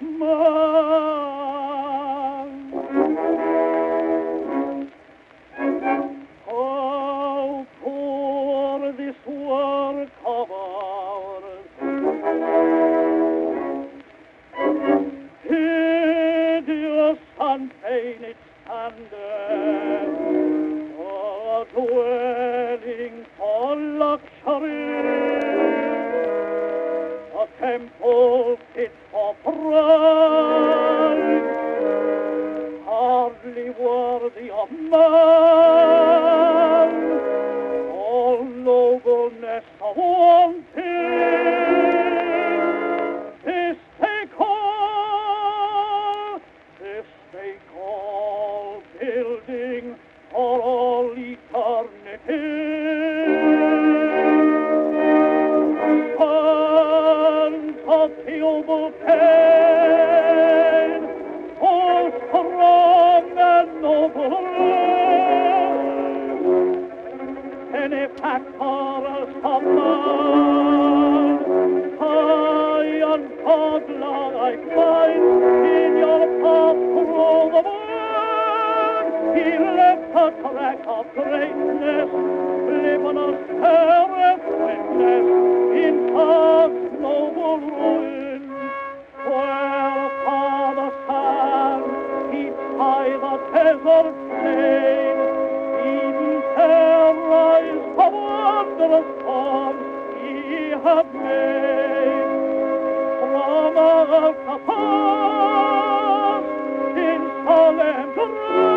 How poor this work of ours, hideous and painted standard, a dwelling for luxury, a temple fit for pride, hardly worthy of man, all nobleness wanting. This they call building for all eternity. Unconcealable pain, oh strong and noble race, benefactors of man, high and godlike mind, in your path through the world, he left a track of greatness, luminous earth witness, in God's noble ruin, where Father Sun keeps by the desert plain, Eden terrors the wondrous forms he hath made. From out the past in solemn